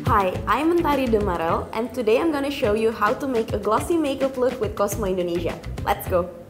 Hi, I'm Mentari Demarelle and today I'm gonna show you how to make a glossy makeup look with Cosmo Indonesia. Let's go!